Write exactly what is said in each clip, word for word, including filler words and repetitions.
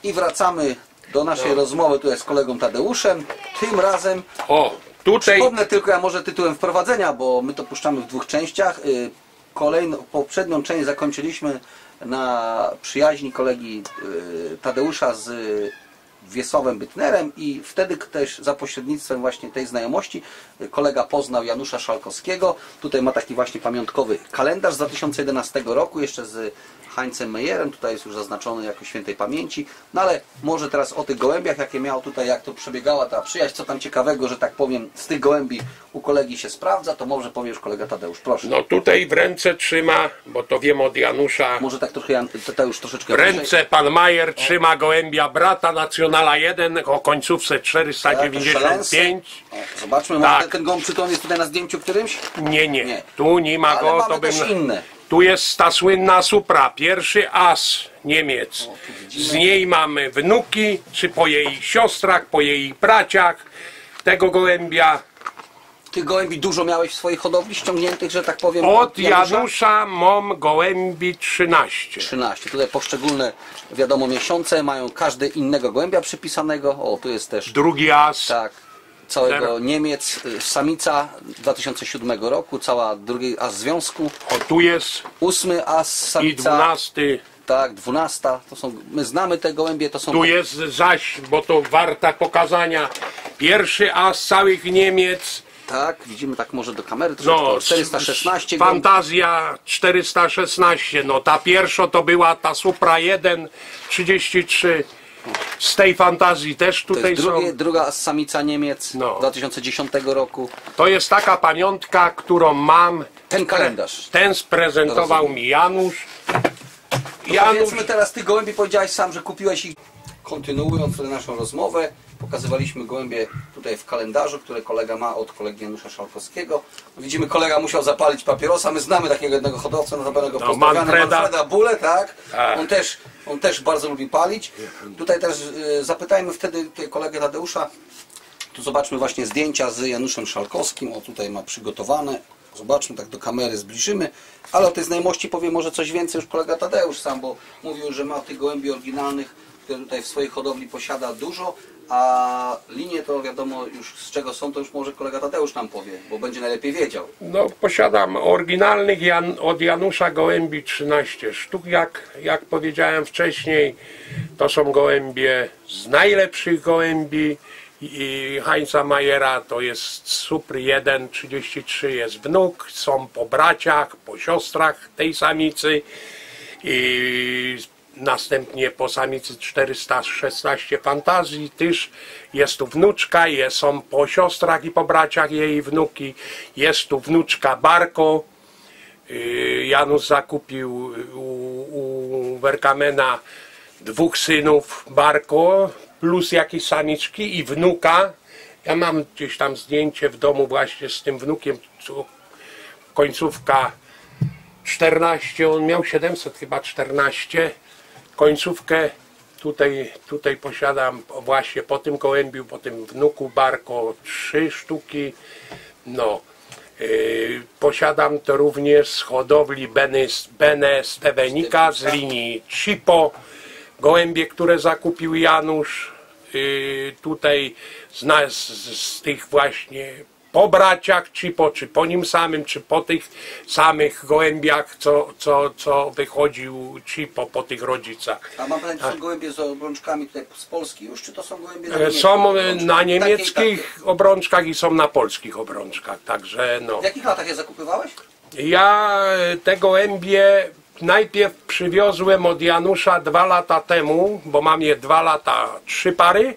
I wracamy do naszej no. rozmowy tutaj z kolegą Tadeuszem. Tym razem... O, tutaj... Przypomnę tylko ja może tytułem wprowadzenia, bo my to puszczamy w dwóch częściach. Kolejną, poprzednią część zakończyliśmy na przyjaźni kolegi Tadeusza z Wiesławem Bytnerem i wtedy też za pośrednictwem właśnie tej znajomości kolega poznał Janusza Szalkowskiego. Tutaj ma taki właśnie pamiątkowy kalendarz z dwa tysiące jedenastego roku, jeszcze z Heinzem Meyerem, tutaj jest już zaznaczony jako świętej pamięci. No ale może teraz o tych gołębiach, jakie miał tutaj, jak to przebiegała ta przyjaźń, co tam ciekawego, że tak powiem, z tych gołębi u kolegi się sprawdza, to może powie już kolega Tadeusz, proszę. No tutaj w ręce trzyma, bo to wiem od Janusza. Może tak trochę Jan, Tadeusz troszeczkę w ręce wyżej. pan Majer o. trzyma gołębia brata Nacjonala jeden o końcówce czterysta dziewięćdziesiąt pięć. O, zobaczmy, tak. ten, ten gołąb przytom jest tutaj na zdjęciu którymś? Nie, nie, nie. Tu nie ma ale go. mamy to bym... też inne. Tu jest ta słynna Supra, pierwszy as Niemiec. Z niej mamy wnuki, czy po jej siostrach, po jej braciach tego gołębia. Tych gołębi dużo miałeś w swojej hodowli ściągniętych, że tak powiem? Od Janusza, Janusza mam gołębi trzynaście. trzynaście. Tutaj poszczególne, wiadomo, miesiące mają każdy innego gołębia przypisanego. O, tu jest też... Drugi as. Tak. Całego Niemiec, samica dwa tysiące siódmego roku, cała drugi as związku. O, tu jest ósmy as samica. I dwunasty. Tak, dwunasta. To są, my znamy te gołębie, to są... Tu jest zaś, bo to warta pokazania, pierwszy as całych Niemiec. Tak, widzimy tak może do kamery, to no, czterysta szesnaście. Fantazja czterysta szesnaście, no ta pierwsza to była ta Supra jeden trzydzieści trzy. Z tej fantazji też tutaj to jest drugie, są. Druga samica Niemiec no. dwa tysiące dziesiątego roku. To jest taka pamiątka, którą mam. Ten kalendarz. Ten sprezentował mi Janusz. To Janusz... Powiedzmy teraz, ty gołębi powiedziałeś sam, że kupiłeś ich. Kontynuując naszą rozmowę, pokazywaliśmy gołębie tutaj w kalendarzu, które kolega ma od kolegi Janusza Szalkowskiego. Widzimy, kolega musiał zapalić papierosa. My znamy takiego jednego hodowcę, notabene go no, pozdrawiamy, Manfreda, Manfreda Bule, tak? tak. On też, on też bardzo lubi palić. Tutaj też y, zapytajmy wtedy tutaj kolegę Tadeusza. Tu zobaczmy właśnie zdjęcia z Januszem Szalkowskim. O, tutaj ma przygotowane. Zobaczmy, tak do kamery zbliżymy. Ale o tej znajomości powie może coś więcej już kolega Tadeusz sam, bo mówił, że ma tych gołębi oryginalnych, które tutaj w swojej hodowli posiada dużo, a linie to wiadomo już z czego są, to już może kolega Tadeusz nam powie, bo będzie najlepiej wiedział. No posiadam oryginalnych Jan, od Janusza gołębi trzynaście sztuk, jak, jak powiedziałem wcześniej, to są gołębie z najlepszych gołębi i Heinza Meyera, to jest Supry jeden trzydzieści trzy, jest wnuk, są po braciach, po siostrach tej samicy i następnie po samicy czterysta szesnaście Fantazji też jest tu wnuczka, jest, są po siostrach i po braciach jej wnuki, jest tu wnuczka Barko. Janusz zakupił u, u Werkamena dwóch synów Barko plus jakieś samiczki i wnuka. Ja mam gdzieś tam zdjęcie w domu właśnie z tym wnukiem, końcówka czternaście, on miał siedemset chyba czternaście. Końcówkę tutaj, tutaj posiadam właśnie po tym gołębiu, po tym wnuku Barko trzy sztuki. No, yy, posiadam to również z hodowli Bene Stevenika z linii Cipo. Gołębie, które zakupił Janusz yy, tutaj z, nas, z, z tych właśnie po braciach Cipo, czy po nim samym, czy po tych samych gołębiach, co, co, co wychodził Cipo po tych rodzicach. A mam pytanie, czy są gołębie z obrączkami tutaj z Polski już, czy to są gołębie na niemieckich? Są na niemieckich takie, takie. obrączkach i są na polskich obrączkach, także no. W jakich latach je zakupywałeś? Ja te gołębie najpierw przywiozłem od Janusza dwa lata temu, bo mam je dwa lata, trzy pary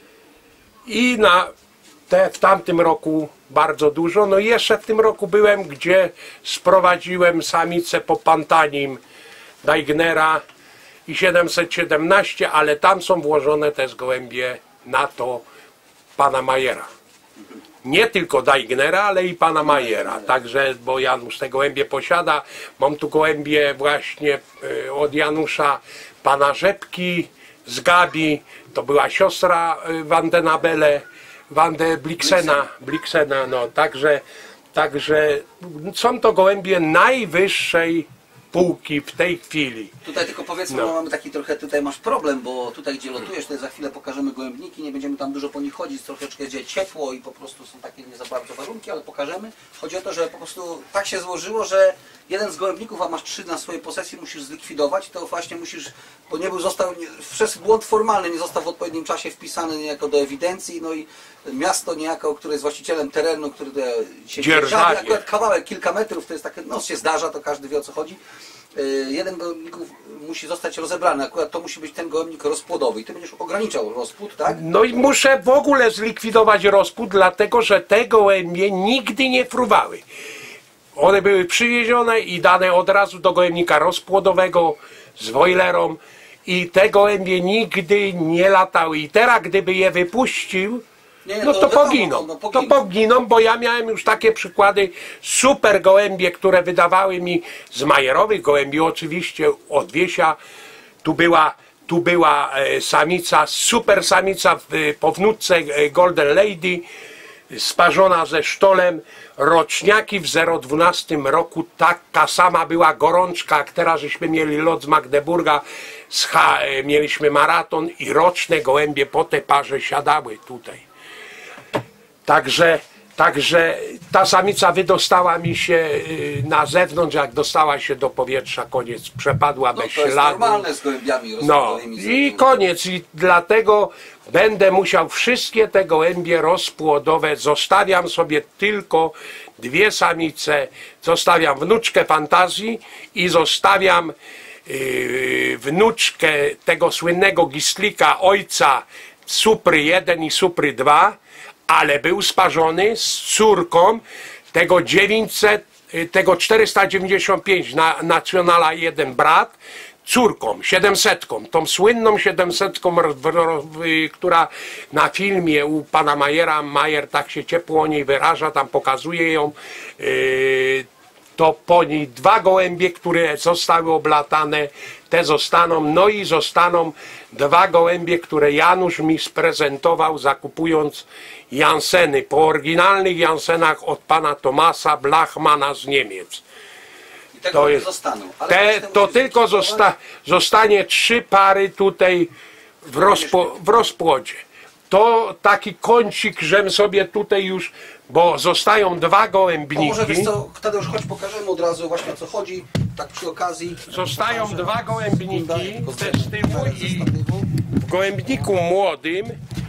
i na te w tamtym roku bardzo dużo. No i jeszcze w tym roku byłem, gdzie sprowadziłem samicę po Pantanim Daignera i siedemset siedemnaście, ale tam są włożone też gołębie na to pana Meyera. Nie tylko Daignera, ale i pana Meyera. Także, bo Janusz te gołębie posiada. Mam tu gołębie właśnie od Janusza, pana Rzepki z Gabi. To była siostra Vandenabele, Van de Bliksena, Bliksena, no, także, także są to gołębie najwyższej półki w tej chwili. Tutaj tylko powiedzmy, No. no. mamy taki trochę, tutaj masz problem, bo tutaj gdzie lotujesz, tutaj za chwilę pokażemy gołębniki, nie będziemy tam dużo po nich chodzić, troszeczkę gdzie ciepło i po prostu są takie nie za bardzo warunki, ale pokażemy. Chodzi o to, że po prostu tak się złożyło, że jeden z gołębników, a masz trzy na swojej posesji, musisz zlikwidować, to właśnie musisz, bo nie był, został, nie, przez błąd formalny nie został w odpowiednim czasie wpisany niejako do ewidencji, no i miasto niejako, które jest właścicielem terenu, który się dzierżawi, akurat kawałek, kilka metrów, to jest takie, no się zdarza, to każdy wie o co chodzi. Jeden gołębników musi zostać rozebrany, akurat to musi być ten gołębnik rozpłodowy i ty będziesz ograniczał rozpłód, tak? No i muszę w ogóle zlikwidować rozpłód, dlatego że te gołębie nigdy nie fruwały. One były przywiezione i dane od razu do gołębnika rozpłodowego z wojlerą i te gołębie nigdy nie latały. I teraz gdyby je wypuścił, Nie, nie, no to to wiadomo, poginą. no, To poginą. poginą, bo ja miałem już takie przykłady super gołębie, które wydawały mi z majerowych gołębi, oczywiście od Wiesia. Tu była, tu była e, samica, super samica w, e, po wnuczce e, Golden Lady, sparzona ze sztolem. Roczniaki w zero dwunastym roku, taka sama była gorączka, jak teraz żeśmy mieli lot z Magdeburga, z H, e, mieliśmy maraton i roczne gołębie po tej parze siadały tutaj. Także, także ta samica wydostała mi się y, na zewnątrz, jak dostała się do powietrza, koniec, przepadła No, bez to jest śladu. normalne z gołębiami No rozpłodowymi. i koniec, i dlatego będę musiał wszystkie te gołębie rozpłodowe, zostawiam sobie tylko dwie samice, zostawiam wnuczkę Fantazji i zostawiam yy, wnuczkę tego słynnego Gislika, ojca Supry jeden i Supry dwa, ale był sparzony z córką tego dziewięćset, tego czterysta dziewięćdziesiąt pięć na Nacjonala jeden brat, córką, siedemsetką, tą słynną siedemsetką, która na filmie u pana Majera, Majer tak się ciepło o niej wyraża, tam pokazuje ją, to po niej dwa gołębie, które zostały oblatane, te zostaną, no i zostaną dwa gołębie, które Janusz mi sprezentował, zakupując Janseny, po oryginalnych Jansenach od pana Tomasa Blachmana z Niemiec. I te To jest, zostaną. Ale te, to tylko zosta, zostanie trzy pary tutaj w, rozpo, w rozpłodzie. To taki kącik, żem sobie tutaj już, bo zostają dwa To gołębniki. może wiesz co, Tadeusz, chodź pokażemy od razu właśnie o co chodzi, tak przy okazji. Zostają Pokażę. dwa gołębniki Tylko te z tyłu z i tyłu. w gołębniku młodym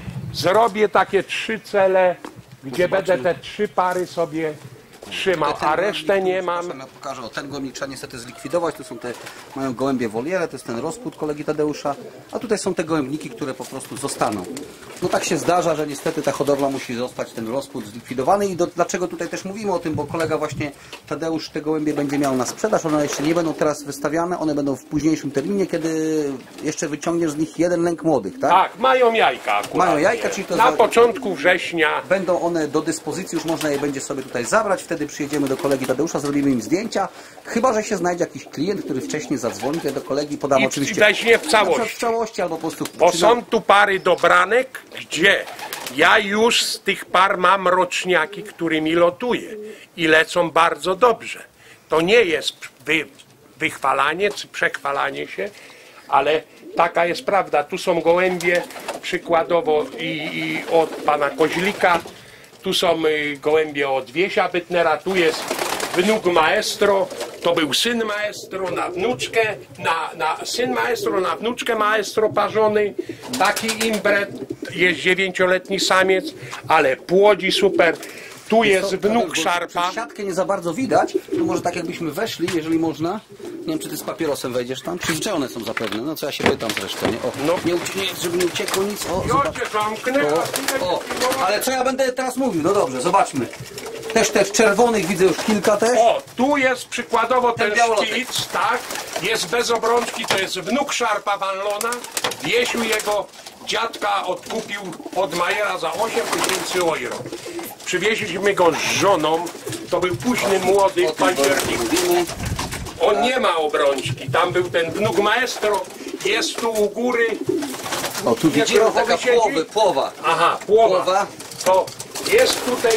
zrobię takie trzy cele, gdzie będę te trzy pary sobie trzymał, Ten a resztę gołębnik, nie tu, mam. przepraszam, Ja pokażę, o, ten gołębnik trzeba niestety zlikwidować, to są te, mają gołębie wolierę, to jest ten rozpłód kolegi Tadeusza, a tutaj są te gołębniki, które po prostu zostaną. No tak się zdarza, że niestety ta hodowla musi zostać, ten rozpłód zlikwidowany i do, dlaczego tutaj też mówimy o tym, bo kolega właśnie Tadeusz te gołębie będzie miał na sprzedaż, one jeszcze nie będą teraz wystawiane, one będą w późniejszym terminie, kiedy jeszcze wyciągniesz z nich jeden lęk młodych, tak? Tak, mają jajka akurat. Mają jajka, czyli to na za- początku września. Będą one do dyspozycji, już można je będzie sobie tutaj zabrać, wtedy przyjedziemy do kolegi Tadeusza, zrobimy im zdjęcia, chyba że się znajdzie jakiś klient, który wcześniej zadzwoni tutaj do kolegi, podam I oczywiście weźmie w na całości. przykład w całości albo po prostu Bo czy są tu pary dobranek, gdzie ja już z tych par mam roczniaki, którymi lotuję i lecą bardzo dobrze. To nie jest wy, wychwalanie czy przechwalanie się, ale taka jest prawda. Tu są gołębie przykładowo i, i od pana Koźlika, tu są y, gołębie od Wiesia Bytnera, tu jest wnuk maestro, to był syn maestro na wnuczkę, na, na syn maestro na wnuczkę maestro parzony, taki imbret, jest dziewięcioletni samiec, ale płodzi super. Tu jest Co, wnuk Tadeusz, bo szarpa. przez siatkę nie za bardzo widać, to może tak jakbyśmy weszli, jeżeli można. Nie wiem, czy ty z papierosem wejdziesz tam? Przyzwyczajone są zapewne, no co ja się pytam zresztą. Nie? O, No. nie, ucie- nie, żeby nie uciekło nic. O, Ja zobacz. cię zamknę, O, a ty o, będziesz- ale co ja będę teraz mówił? No dobrze, zobaczmy. Też też czerwonych widzę już kilka też. O, tu jest przykładowo ten, Ten białolotek. szkic, tak, jest bez obrączki, to jest wnuk szarpa Van Lona, Wiesiu jego dziadka odkupił od Majera za osiem tysięcy euro. Przywieźliśmy go z żoną, to był późny młody O w tym październiku. mówimy. On nie ma obrączki, tam był ten wnuk maestro, jest tu u góry, O, tu widzimy grochowy taka siedzi. płowy, płowa. aha, płowa, Płowa. to jest tutaj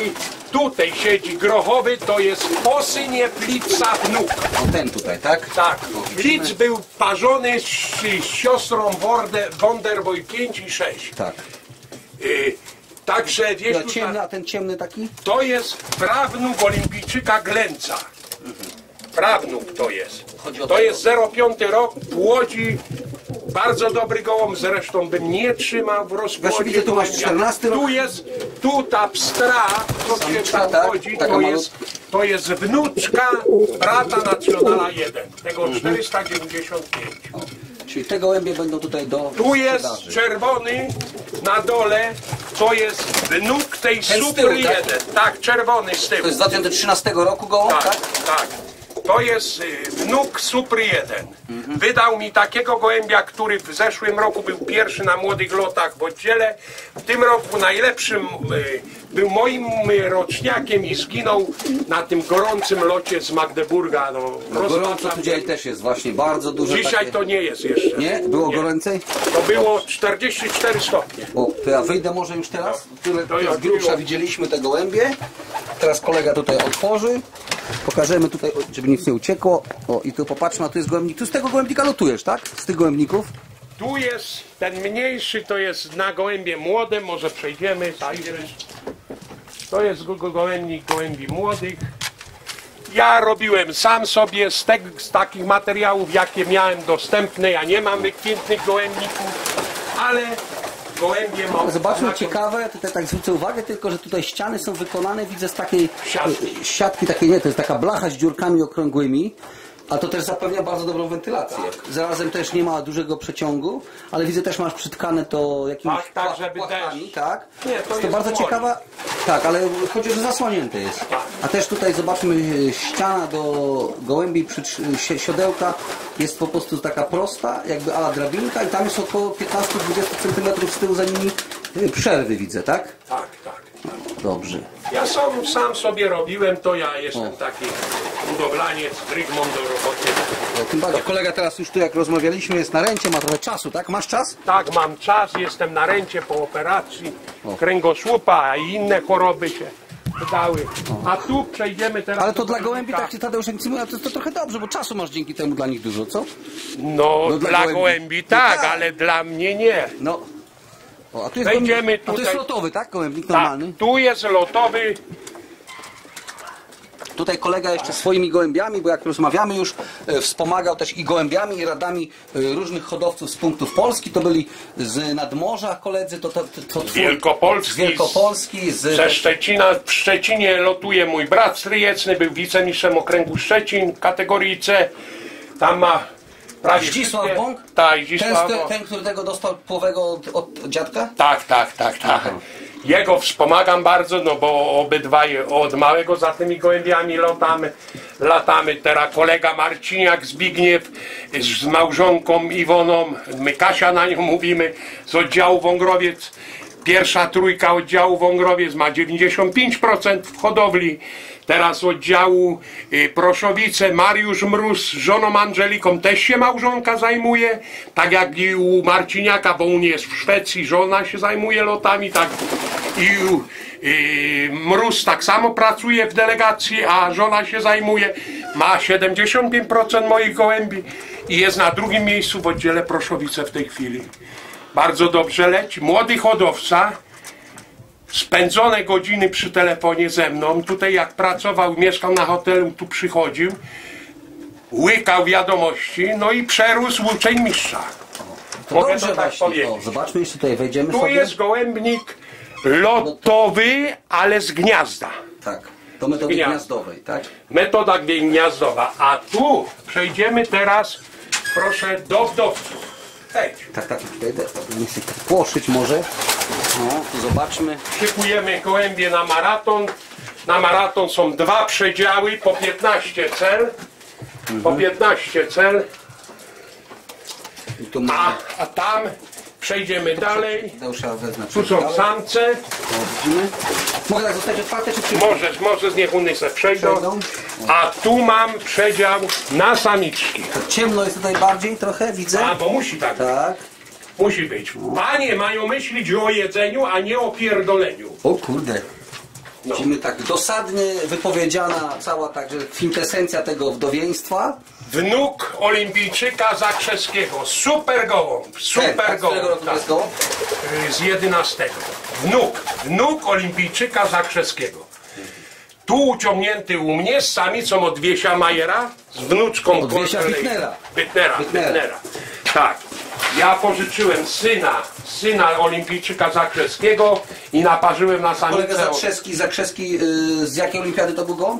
tutaj siedzi grochowy, to jest posynie Flitza wnuk. O, ten tutaj, tak? Tak, O, Flitz widzimy. był parzony z, z siostrą Wonder, Wonderboy pięć i sześć. Tak. Y, także wiesz, Ja, ciemny, a ten ciemny taki? to jest prawnuk olimpijczyka Glenca. Prawnuk to jest. Chodzi o To tego. jest zero pięć rok w Łodzi. Bardzo dobry gołąb, zresztą bym nie trzymał w Właśnie rozkładzie widzę, tu masz gołębia. czternasty rok. Tu jest, tu ta pstra, co się Samiczka, tam tak? chodzi, Taka to malut- jest, to jest wnuczka brata Nacjonala jeden, tego Mhm. czterysta dziewięćdziesiąt pięć. Czyli te gołębie będą tutaj do Tu jest sprzedaży. czerwony na dole, to jest wnuk tej z tyłu, Super tak? jeden. Tak, czerwony z tyłu. To jest z dwa tysiące trzynastego roku gołąb, tak? Tak, tak. To jest y, wnuk Super jeden. Wydał mi takiego gołębia, który w zeszłym roku był pierwszy na młodych lotach w oddziale. W tym roku najlepszym y, był moim y, roczniakiem i zginął na tym gorącym locie z Magdeburga. No, No, gorąco rozpaczam. tu dzisiaj też jest właśnie, bardzo duże Dzisiaj takie... to nie jest jeszcze. Nie? Było Nie. goręcej? To było czterdzieści cztery stopnie. O, to ja wyjdę może już teraz? Tyle, To z ja grubsza miło. widzieliśmy te gołębie. Teraz kolega tutaj otworzy. Pokażemy tutaj, żeby nic nie uciekło. O, i tu popatrzmy, a tu jest gołębnik. Tu z tego gołębnika lotujesz, tak? Z tych gołębników? Tu jest ten mniejszy, to jest na gołębie młode, może przejdziemy, zajrzysz. To jest go, go, gołębnik gołębi młodych. Ja robiłem sam sobie z, te, z takich materiałów, jakie miałem dostępne. Ja nie mam wykwintnych gołębników, ale gołębie mam. Zobaczmy, na- ciekawe, tutaj tak zwrócę uwagę, tylko że tutaj ściany są wykonane, widzę, z takiej Siatki. e, siatki takiej, nie, to jest taka blacha z dziurkami okrągłymi, a to też zapewnia bardzo dobrą wentylację. Zarazem też nie ma dużego przeciągu, ale widzę, też masz przytkane to jakimiś Tak, tak, pła- żeby płachtami, deszcz. tak? Nie, to to jest bardzo chłodno. ciekawa, tak, ale chodzi, że zasłonięte jest. A też tutaj zobaczmy, e, ściana do gołębi przy trz- si- siodełka jest po prostu taka prosta, jakby ala drabinka i tam jest około piętnaście do dwudziestu centymetrów z tyłu za nimi e, przerwy, widzę, tak? Tak, tak. Dobrze. Ja sam, sam sobie robiłem, to ja jestem taki budowlaniec, brygmon do roboty. No, tym bardziej kolega teraz już tu, jak rozmawialiśmy, jest na ręcie, ma trochę czasu, tak? Masz czas? Tak, mam czas, jestem na ręcie po operacji kręgosłupa, a i inne choroby się wydały. A tu przejdziemy teraz... Ale to do dla gołębi, gołębnika. tak się Tadeusz jak mówił, to, to trochę dobrze, bo czasu masz dzięki temu dla nich dużo, co? No, No, dla dla gołębi. gołębi No tak, tak. ale dla mnie nie. No. O, a tu jest, Wejdziemy gołębnik- a to jest tutaj. lotowy, tak? Gołębnik Tak, normalny. tu jest lotowy. Tutaj kolega jeszcze swoimi gołębiami, bo jak rozmawiamy już, e, wspomagał też i gołębiami, i radami e, różnych hodowców z punktów Polski. To byli z nadmorza koledzy, to, to, to, to twój- Wielkopolski, z Wielkopolski, z... Ze Szczecina, w Szczecinie lotuje mój brat stryjecny, był wicemistrzem okręgu Szczecin kategorii C. Tam ma prawie Zdzisław wszystkie- Bąk? Tak, Ten, Zdzisław ten, Bąk. ten, którego dostał połowego od, od dziadka? Tak, tak, tak, tak. Jego wspomagam bardzo, no bo obydwaj od małego za tymi gołębiami latamy. Latamy. Teraz kolega Marciniak Zbigniew z małżonką Iwoną, my Kasia na nią mówimy, z oddziału Wągrowiec. Pierwsza trójka oddziału Wągrowiec ma dziewięćdziesiąt pięć procent w hodowli. Teraz oddziału y, Proszowice Mariusz Mróz z żoną Angeliką też się małżonka zajmuje. Tak jak i u Marciniaka, bo on jest w Szwecji, żona się zajmuje lotami. Tak i u y, Mróz tak samo pracuje w delegacji, a żona się zajmuje. Ma siedemdziesiąt pięć procent moich gołębi i jest na drugim miejscu w oddziale Proszowice w tej chwili. Bardzo dobrze leci. Młody hodowca. Spędzone godziny przy telefonie ze mną. Tutaj jak pracował, mieszkał na hotelu, tu przychodził. Łykał wiadomości, no i przerósł uczeń mistrza. To Mogę dobrze to tak właśnie. powiedzieć. O, zobaczmy jeszcze tutaj, wejdziemy Tu sobie. jest gołębnik lotowy, ale z gniazda. Tak, do metody Gniazdo. gniazdowej, tak? Metoda gniazdowa. A tu przejdziemy teraz, proszę, do wdowców. Hej. Tak, tak, tutaj idę, nie chcę tak płoszyć może. No, tu zobaczmy. Szykujemy gołębie na maraton. Na maraton są dwa przedziały po piętnaście cel. Po piętnaście cel. I tu A, mamy, a tam przejdziemy dalej. Deusza wezmę. Tu są dalej. samce. O, widzimy. Mogę tak zostać otwarte, czy przy... Możesz, możesz, niech one se przejdą. Przejdą. A tu mam przedział na samiczki. Ciemno jest tutaj bardziej trochę, widzę. A, bo musi tak być. Tak. Musi być. Panie mają myśleć o jedzeniu, a nie o pierdoleniu. O kurde. Widzimy tak dosadnie wypowiedziana cała także kwintesencja tego wdowieństwa. Wnuk olimpijczyka Zakrzeskiego. Super gołąb. Super tak, gołąb. Z którego roku to jest gołąb? Z jedenastego. Wnuk. Wnuk olimpijczyka Zakrzeskiego. Tu uciągnięty u mnie z samicą od Wiesia Majera, z wnuczką Od Wiesia kolei- Wittnera. Wittnera, Wittnera. Wittnera. Tak. Ja pożyczyłem syna, syna olimpijczyka Zakrzeskiego i naparzyłem na Kolega samicę. Zakrzeski, Zakrzeski yy, z jakiej olimpiady to był gołąb?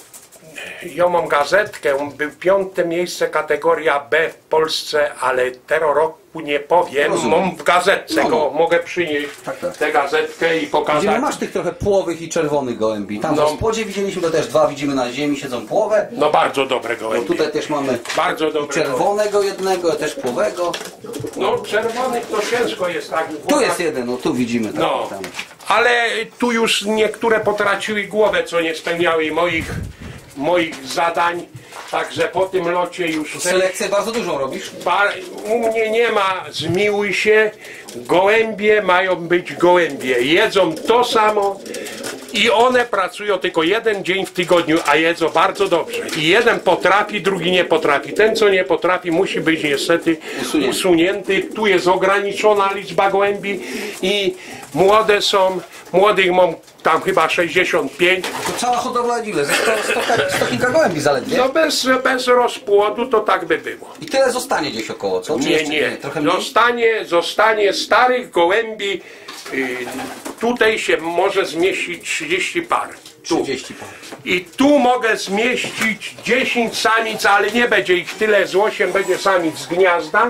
Ja mam gazetkę, był piąte miejsce, kategoria B w Polsce, ale tego roku nie powiem. Rozumiem. Mam w gazetce No, go, no. mogę przynieść Tak, tak. tę gazetkę i pokazać. Widzimy, masz tych trochę płowych i czerwonych gołębi. Tam No. w spodzie widzieliśmy to też dwa, widzimy na ziemi, siedzą płowe. No bardzo dobre No, gołębie. tutaj też mamy Bardzo dobre gołębie. czerwonego jednego, też płowego. No czerwonych to ciężko jest tak. Tu jest jeden, no tu widzimy. Tam, No, tam. ale tu już niektóre potraciły głowę, co nie spełniały moich, moich zadań. Także po tym locie już... Selekcję bardzo dużą robisz. Bar- U mnie nie ma zmiłuj się, gołębie mają być gołębie, jedzą to samo i one pracują tylko jeden dzień w tygodniu, a jedzą bardzo dobrze. I jeden potrafi, drugi nie potrafi. Ten, co nie potrafi, musi być niestety Usunięty. usunięty. Tu jest ograniczona liczba gołębi i młode są, młodych mam tam chyba sześćdziesiąt pięć. To cała hodowla ile? Ze sto, sto, sto kilka gołębi zaledwie. No bez, bez rozpłodu to tak by było. I tyle zostanie gdzieś około, co? Czy Nie, jeszcze nie. Trochę mniej? Zostanie, zostanie starych gołębi. y, Tutaj się może zmieścić trzydzieści par. Tu. trzydzieści par. I tu mogę zmieścić dziesięć samic, ale nie będzie ich tyle, z osiem będzie samic z gniazda.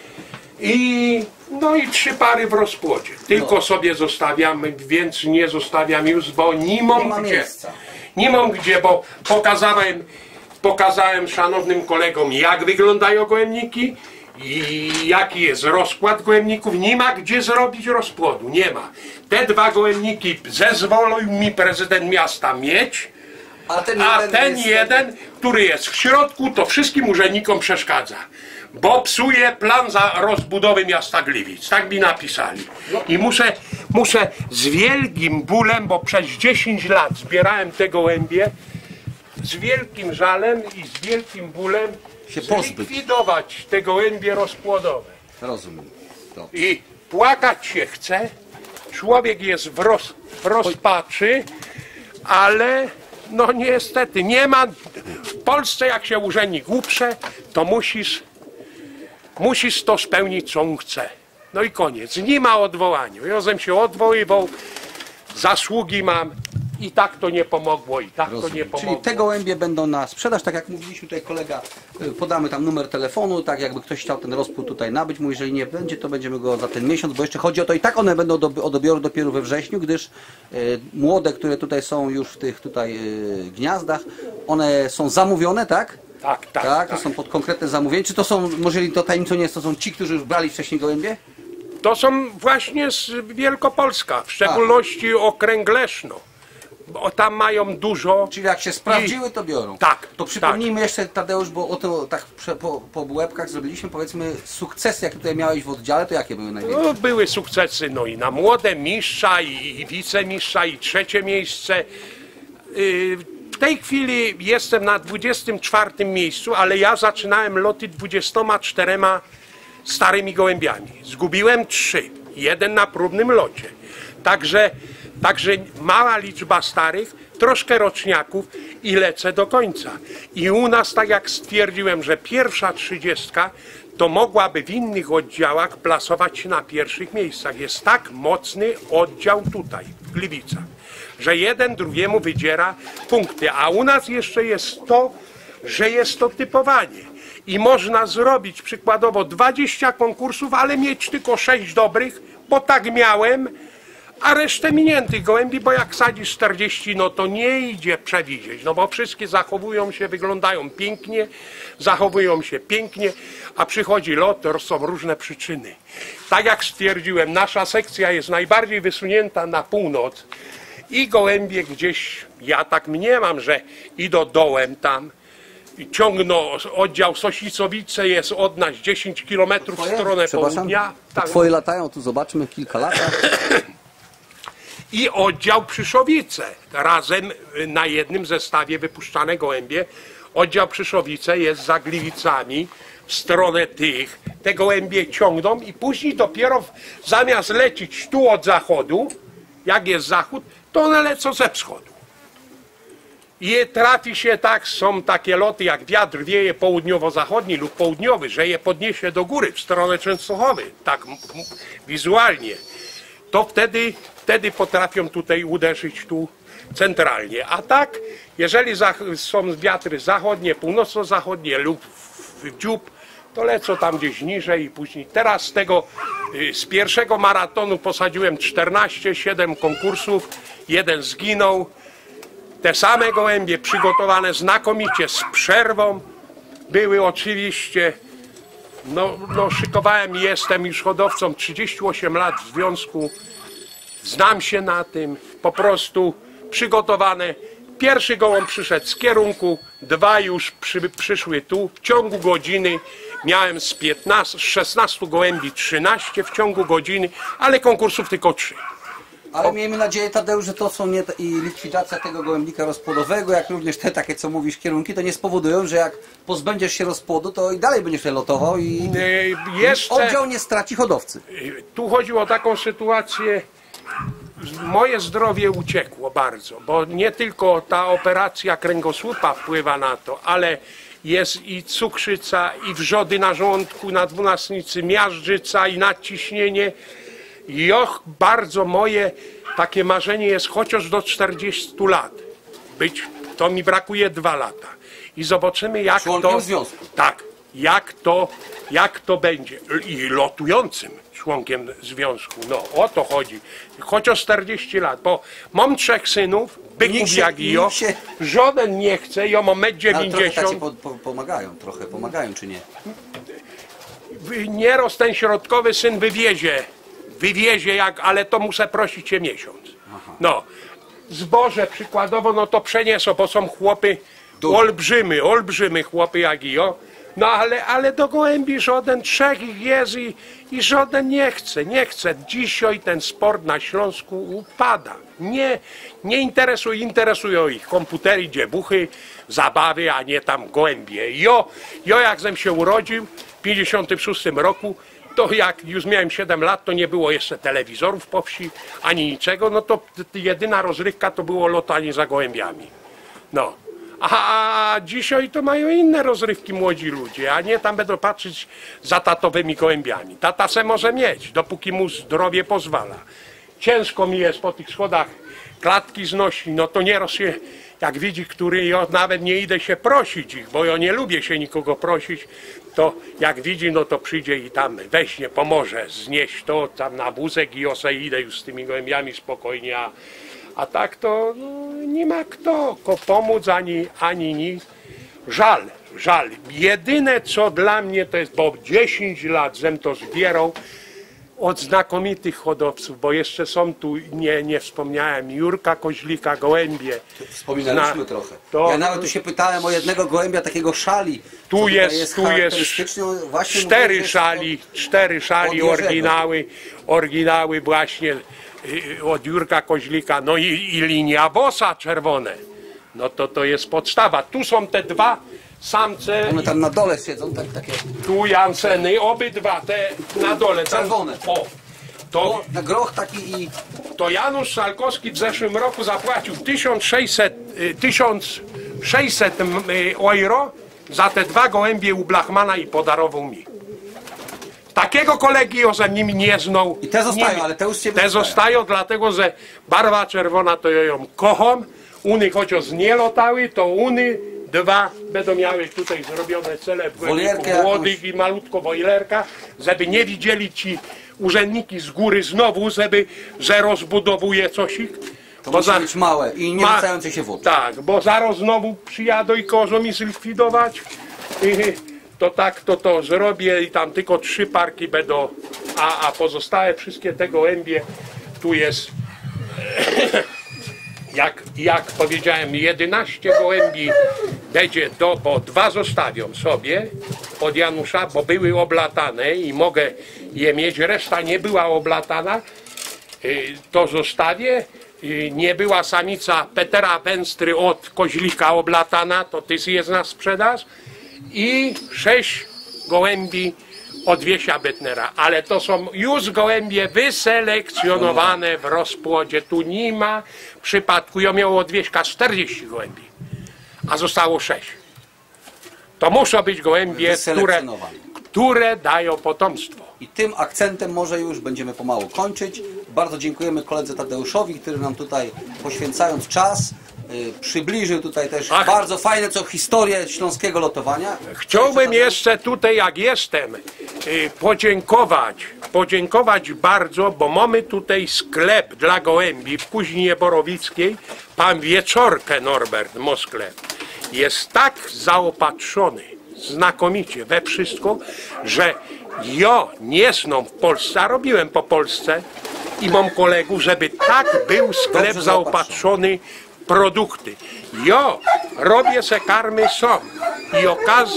I no i trzy pary w rozpłodzie. Tylko No. sobie zostawiam, więc nie zostawiam już, bo nie mam Nie ma gdzie. miejsca. Nie mam gdzie, bo pokazałem, pokazałem szanownym kolegom, jak wyglądają gołębniki i jaki jest rozkład gołębników. Nie ma gdzie zrobić rozpłodu, nie ma. Te dwa gołębniki zezwolił mi prezydent miasta mieć, A ten a jeden, ten jest... jeden, który jest w środku, to wszystkim urzędnikom przeszkadza. Bo psuje plan za rozbudowy miasta Gliwic. Tak mi napisali. I muszę, muszę z wielkim bólem, bo przez dziesięć lat zbierałem te gołębie, z wielkim żalem i z wielkim bólem Się pozbyć. zlikwidować te gołębie rozpłodowe. Rozumiem. Dobrze. I płakać się chce. Człowiek jest w, roz, w rozpaczy, ale no niestety nie ma. W Polsce jak się urzędnik uprze, to musisz, musisz to spełnić, co on chce. No i koniec. Nie ma odwołania. Jozem się odwoływał, zasługi mam i tak to nie pomogło, i tak to nie Rozumiem. pomogło. Czyli te gołębie będą na sprzedaż, tak jak mówiliśmy tutaj kolega, y, podamy tam numer telefonu, tak jakby ktoś chciał ten rozpód tutaj nabyć mu, jeżeli nie będzie, to będziemy go za ten miesiąc, bo jeszcze chodzi o to i tak one będą do, od odbioru dopiero we wrześniu, gdyż y, młode, które tutaj są już w tych tutaj y, gniazdach, one są zamówione, tak? Tak, tak, Tak, tak. to są pod konkretne zamówienie. Czy to są, może to tajemnicą nie jest, to są ci, którzy już brali wcześniej gołębie? To są właśnie z Wielkopolska, w szczególności okręg Leszno. Bo tam mają dużo. Czyli jak się sprawdziły, to biorą. Tak, To przypomnijmy jeszcze, Tadeusz, bo o to tak prze, po, po łebkach zrobiliśmy, powiedzmy, sukcesy, jakie tutaj miałeś w oddziale, to jakie były największe? No, były sukcesy, no i na młode mistrza i, i wicemistrza i trzecie miejsce. Yy, w tej chwili jestem na dwudziestym czwartym miejscu, ale ja zaczynałem loty dwudziestoma czterema starymi gołębiami. Zgubiłem trzy, jeden na próbnym locie. Także, także mała liczba starych, troszkę roczniaków i lecę do końca. I u nas, tak jak stwierdziłem, że pierwsza trzydziestka to mogłaby w innych oddziałach plasować się na pierwszych miejscach. Jest tak mocny oddział tutaj, w Gliwicach, że jeden drugiemu wydziera punkty. A u nas jeszcze jest to, że jest to typowanie. I można zrobić przykładowo dwadzieścia konkursów, ale mieć tylko sześć dobrych, bo tak miałem, a resztę miniętych gołębi, bo jak sadzisz czterdzieści, no to nie idzie przewidzieć, no bo wszystkie zachowują się, wyglądają pięknie, zachowują się pięknie, a przychodzi lot, to są różne przyczyny. Tak jak stwierdziłem, nasza sekcja jest najbardziej wysunięta na północ i gołębie gdzieś, ja tak mniemam, że idą dołem tam, i ciągną, oddział Sosicowice jest od nas dziesięć kilometrów w stronę Przepraszam, południa. tak. Twoje latają, tu zobaczmy, kilka lat. i oddział Przyszowice. Razem na jednym zestawie wypuszczane gołębie. Oddział Przyszowice jest za Gliwicami w stronę tych. Te gołębie ciągną i później dopiero zamiast lecieć tu od zachodu, jak jest zachód, to one lecą ze wschodu. I trafi się tak, są takie loty, jak wiatr wieje południowo-zachodni lub południowy, że je podniesie do góry w stronę Częstochowy, tak wizualnie, to wtedy, wtedy potrafią tutaj uderzyć tu centralnie. A tak, jeżeli są wiatry zachodnie, północno-zachodnie lub w dziób, to lecą tam gdzieś niżej i później. Teraz z tego, z pierwszego maratonu posadziłem czternaście, siedem konkursów, jeden zginął. Te same gołębie przygotowane znakomicie, z przerwą, były oczywiście, no, no szykowałem i jestem już hodowcą trzydzieści osiem lat w związku, znam się na tym, po prostu przygotowane. Pierwszy gołąb przyszedł z kierunku, dwa już przy, przyszły tu. W ciągu godziny miałem z piętnastu, z szesnastu gołębi trzynaście w ciągu godziny, ale konkursów tylko trzy. Ale miejmy nadzieję, Tadeusz, że to są nie, i likwidacja tego gołębnika rozpłodowego, jak również te takie, co mówisz, kierunki, to nie spowodują, że jak pozbędziesz się rozpłodu, to i dalej będziesz lotował i Jeszcze, oddział nie straci hodowcy. Tu chodziło o taką sytuację, moje zdrowie uciekło bardzo, bo nie tylko ta operacja kręgosłupa wpływa na to, ale jest i cukrzyca, i wrzody na żołądku, na dwunastnicy, miażdżyca i nadciśnienie. I och, bardzo moje takie marzenie jest chociaż do czterdziestu lat być, to mi brakuje dwa lata. I zobaczymy, jak Członkiem to. związku. Tak, jak to, jak to będzie. I lotującym członkiem związku. No o to chodzi. Chociaż czterdzieści lat, bo mam trzech synów, byków jak i ja. Się... Żaden nie chce, ja mam metr dziewięćdziesiąt. Ale trochę po, po, pomagają, trochę pomagają, czy nie? Nieraz ten środkowy syn wywiezie. Wywiezie, jak, ale to muszę prosić się miesiąc. Aha. No, zboże przykładowo, no to przeniosą, bo są chłopy Duży. olbrzymy, olbrzymy chłopy jak i ja. No ale, ale do gołębi żaden, trzech ich jest i, i żaden nie chce, nie chce. Dzisiaj ten sport na Śląsku upada. Nie, nie interesuje, interesują ich komputery, dziebuchy, zabawy, a nie tam gołębie. Jo, jo jak żem się urodził w pięćdziesiątym szóstym roku, to jak już miałem siedem lat, to nie było jeszcze telewizorów po wsi, ani niczego, no to jedyna rozrywka to było lotanie za gołębiami. No. A dzisiaj to mają inne rozrywki młodzi ludzie, a nie tam będą patrzeć za tatowymi gołębiami. Tata se może mieć, dopóki mu zdrowie pozwala. Ciężko mi jest po tych schodach klatki znosić, no to nieraz się, jak widzi, który ja nawet nie idę się prosić ich, bo ja nie lubię się nikogo prosić, to jak widzi, no to przyjdzie i tam weźmie, pomoże znieść to tam na wózek i ja se idę już z tymi gołębiami spokojnie, a, a tak to no, nie ma kto pomóc ani, ani nic. Żal, żal. Jedyne co dla mnie to jest, bo dziesięć lat żem to zbierał od znakomitych hodowców, bo jeszcze są tu, nie, nie wspomniałem, Jurka Koźlika, gołębie. Wspominaliśmy Zna, trochę. To, ja nawet tu się pytałem o jednego gołębia, takiego szali. Tu jest, jest, tu jest cztery mówię, szali, to... cztery szali oryginały, oryginały właśnie od Jurka Koźlika, no i, i linia bossa czerwone. No to to jest podstawa. Tu są te dwa samce. One tam na dole siedzą, tak, takie. Tu Janseny, obydwa te na dole. Czerwone. Tam, o, to, o, na groch taki i... To Janusz Szalkowski w zeszłym roku zapłacił tysiąc sześćset euro za te dwa gołębie u Blachmana i podarował mi. Takiego kolegi ja ze nimi nie znał. I te zostają, nie, ale te już się Te zostają, dlatego że barwa czerwona to ja ją kocham. Uny chociaż nie lotały, to uny dwa będą miały tutaj zrobione cele w młodych i malutko bojlerka, żeby nie widzieli ci urzędniki z góry znowu, żeby, że rozbudowuje coś ich. To bo musi za, być małe i nie wracające się wody. Tak, bo zaraz znowu przyjadą i każą mi zlikwidować. I, to tak to to zrobię i tam tylko trzy parki będą, a, a pozostałe wszystkie te gołębie tu jest jak, jak powiedziałem jedenaście gołębi będzie do, bo dwa zostawią sobie od Janusza, bo były oblatane i mogę je mieć, reszta nie była oblatana. to zostawię. Nie była samica Petera Węstry od koźlika oblatana, to ty jest na sprzedaż. I sześć gołębi od Wiesia Bytnera, ale to są już gołębie wyselekcjonowane w rozpłodzie. Tu nie ma przypadku. Ja miał od Wieśka czterdzieści gołębi, a zostało sześć. To muszą być gołębie, które, które dają potomstwo. I tym akcentem może już będziemy pomału kończyć. Bardzo dziękujemy koledze Tadeuszowi, który nam tutaj, poświęcając czas, yy, przybliżył tutaj też Ach. bardzo fajne co historię śląskiego lotowania. Chciałbym jeszcze tutaj, jak jestem, yy, podziękować, podziękować bardzo, bo mamy tutaj sklep dla gołębi w Kuźni Borowickiej. Pan Wieczorkę Norbert ma sklep. Jest tak zaopatrzony znakomicie we wszystko, że ja nie znam w Polsce, a robiłem po Polsce i mam kolegów, żeby tak był sklep Dobrze zaopatrzony w produkty. Ja robię se karmy sam i okaz,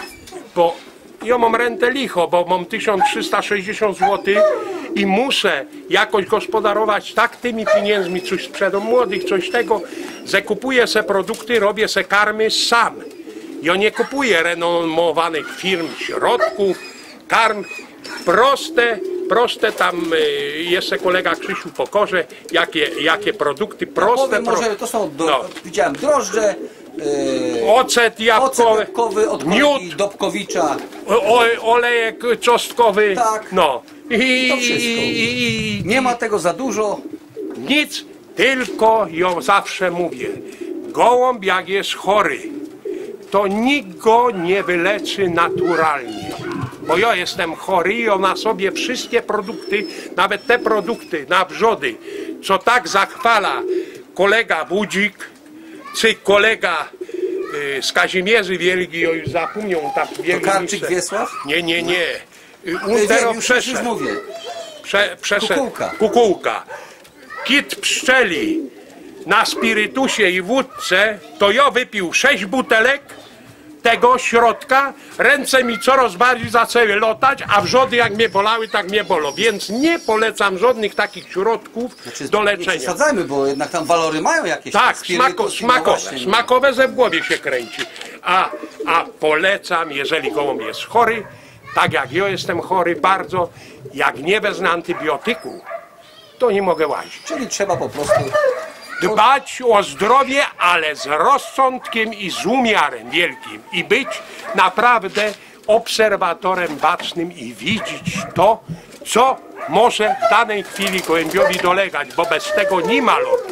bo ja mam rentę licho, bo mam tysiąc trzysta sześćdziesiąt złotych i muszę jakoś gospodarować tak tymi pieniędzmi, coś sprzedam młodych, coś tego, że kupuję se produkty, robię se karmy sam. Ja nie kupuję renomowanych firm, środków, karm, proste, proste tam jeszcze kolega Krzysiu pokaże, jakie, jakie produkty, proste. Ja powiem, może to są, do, no. widziałem, drożdże, yy, ocet jabłkowy, ocet jabłkowy od miód, Dobkowicza, o, olejek czosnkowy, tak, no. I, to wszystko. I, i, nie ma tego za dużo. Nic, tylko ja zawsze mówię, gołąb jak jest chory, to nikt go nie wyleczy naturalnie. Bo ja jestem chory i on na sobie wszystkie produkty, nawet te produkty na wrzody, co tak zachwala kolega Budzik, czy kolega y, z Kazimierzy Wielki, ja już zapomniał tak wielki. Karczyk Wiesław? Nie, nie, nie. Utero przeszedł. Mówię. Prze, przeszedł. Kukułka. Kukułka. Kit pszczeli na spirytusie i wódce, to ja wypił sześć butelek tego środka, ręce mi coraz bardziej zaczęły lotać, a wrzody jak mnie bolały, tak mnie bolą. Więc nie polecam żadnych takich środków znaczy, do leczenia. Nie przesadzajmy, bo jednak tam walory mają jakieś. Tak, smako, smakowe, no smakowe ze w głowie się kręci. A, a polecam, jeżeli gołąb jest chory, tak jak ja jestem chory bardzo, jak nie wezmę antybiotyku, to nie mogę łazić. Czyli trzeba po prostu dbać o zdrowie, ale z rozsądkiem i z umiarem wielkim i być naprawdę obserwatorem bacznym i widzieć to, co może w danej chwili gołębiowi dolegać, bo bez tego nie ma lotu.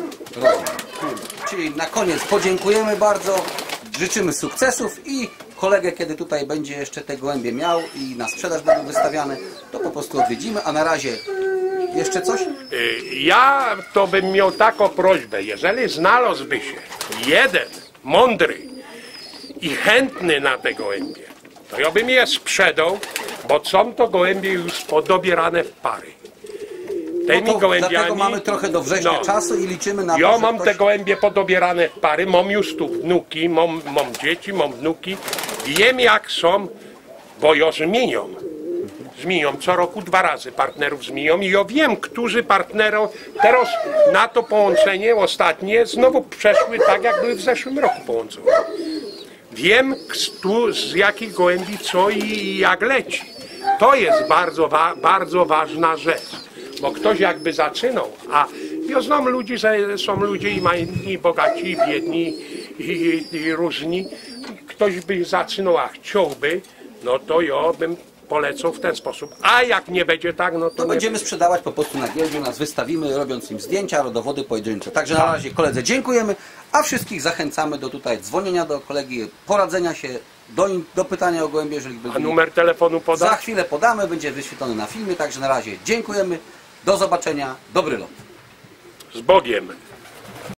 Czyli na koniec podziękujemy bardzo, życzymy sukcesów i kolegę, kiedy tutaj będzie jeszcze te gołębie miał i na sprzedaż będą wystawiane, to po prostu odwiedzimy, a na razie jeszcze coś? Ja to bym miał taką prośbę, jeżeli znalazłby się jeden mądry i chętny na te gołębie, to ja bym je sprzedał, bo są to gołębie już podobierane w pary. Tymi no to gołębiami, dlatego mamy trochę do września no, czasu i liczymy na to, ja że mam ktoś... te gołębie podobierane w pary, mam już tu wnuki, mam, mam dzieci, mam wnuki, wiem jak są, bo ja zmieniam. Zmienią co roku dwa razy partnerów zmienią i ja wiem, którzy partnerów teraz na to połączenie ostatnie znowu przeszły tak, jak były w zeszłym roku połączone. Wiem, tu, z jakich gołębi co i jak leci. To jest bardzo, wa bardzo ważna rzecz, bo ktoś jakby zaczynał, a ja znam ludzi, że są ludzie i mają i bogaci, i biedni, i, i, i różni. Ktoś by zaczynał, a chciałby, no to ja bym polecą w ten sposób. A jak nie będzie tak, no to, to nie... będziemy sprzedawać po prostu na giełdzie, nas wystawimy, robiąc im zdjęcia, rodowody pojedyncze. Także na razie koledze dziękujemy, a wszystkich zachęcamy do tutaj dzwonienia do kolegi, poradzenia się, do, do pytania o gołębie, jeżeli by... A numer telefonu podać? Za chwilę podamy, będzie wyświetlony na filmie, także na razie dziękujemy, do zobaczenia, dobry lot. Z Bogiem.